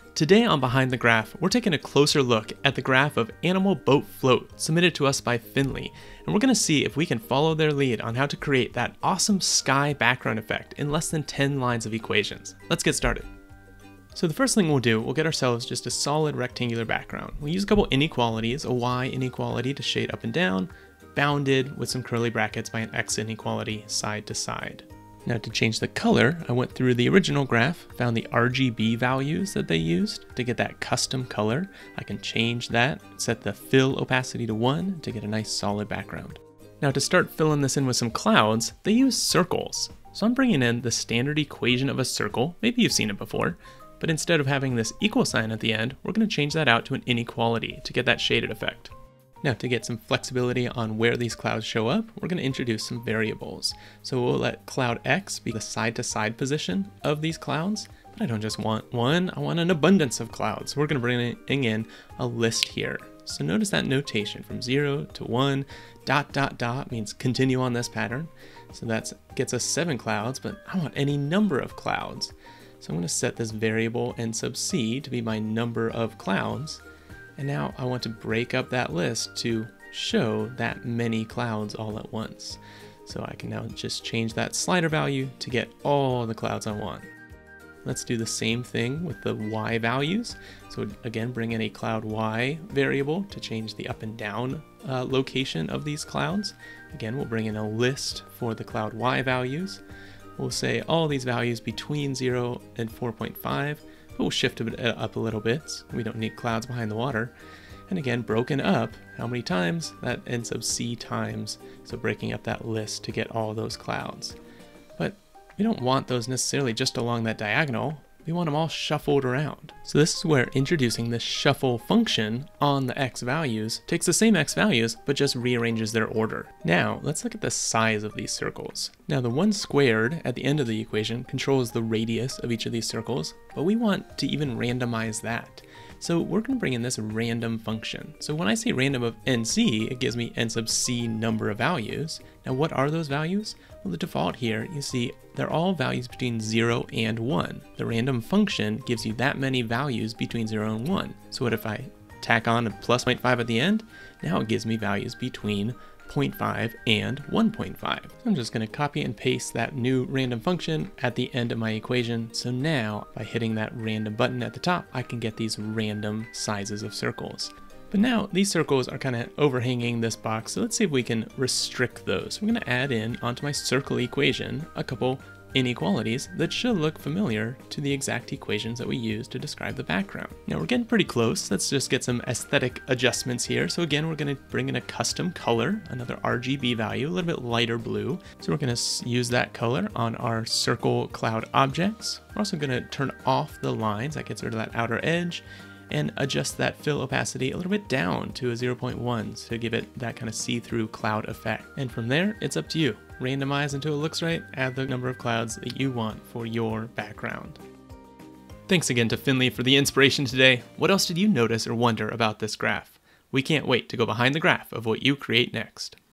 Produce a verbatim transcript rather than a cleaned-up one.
Today on Behind the Graph, we're taking a closer look at the graph of Animal Boat Float submitted to us by Finlay, and we're going to see if we can follow their lead on how to create that awesome sky background effect in less than ten lines of equations. Let's get started. So the first thing we'll do, we'll get ourselves just a solid rectangular background. We'll use a couple inequalities, a y inequality to shade up and down, bounded with some curly brackets by an x inequality side to side. Now to change the color, I went through the original graph, found the R G B values that they used to get that custom color. I can change that, set the fill opacity to one to get a nice solid background. Now to start filling this in with some clouds, they use circles. So I'm bringing in the standard equation of a circle, maybe you've seen it before, but instead of having this equal sign at the end, we're going to change that out to an inequality to get that shaded effect. Now to get some flexibility on where these clouds show up, we're going to introduce some variables. So we'll let cloud X be the side-to-side position of these clouds, but I don't just want one, I want an abundance of clouds. So we're going to bring in a list here. So notice that notation from zero to one, dot, dot, dot means continue on this pattern. So that gets us seven clouds, but I want any number of clouds. So I'm going to set this variable n sub c to be my number of clouds. And now I want to break up that list to show that many clouds all at once. So I can now just change that slider value to get all the clouds I want. Let's do the same thing with the y values. So again, bring in a cloud y variable to change the up and down uh, location of these clouds. Again, we'll bring in a list for the cloud y values. We'll say all these values between zero and four point five. We'll shift it up a little bit. We don't need clouds behind the water. And again, broken up, how many times? That n sub c times. So breaking up that list to get all those clouds. But we don't want those necessarily just along that diagonal. We want them all shuffled around. So this is where introducing this shuffle function on the x values takes the same x values, but just rearranges their order. Now, let's look at the size of these circles. Now, the one squared at the end of the equation controls the radius of each of these circles, but we want to even randomize that. So we're going to bring in this random function. So when I say random of nc, it gives me n sub c number of values. Now what are those values? Well, the default here, you see, they're all values between zero and one. The random function gives you that many values between zero and one. So what if I tack on a plus zero point five at the end? Now it gives me values between zero point five and one point five. So I'm just going to copy and paste that new random function at the end of my equation. So now by hitting that random button at the top, I can get these random sizes of circles. But now these circles are kind of overhanging this box. So let's see if we can restrict those. I'm going to add in onto my circle equation a couple inequalities that should look familiar to the exact equations that we use to describe the background. Now we're getting pretty close. Let's just get some aesthetic adjustments here. So again, we're going to bring in a custom color, another R G B value, a little bit lighter blue. So we're going to use that color on our circle cloud objects. We're also going to turn off the lines, that gets rid of that outer edge, and adjust that fill opacity a little bit down to a zero point one to give it that kind of see-through cloud effect. And from there, it's up to you. Randomize until it looks right, add the number of clouds that you want for your background. Thanks again to Finlay for the inspiration today. What else did you notice or wonder about this graph? We can't wait to go behind the graph of what you create next.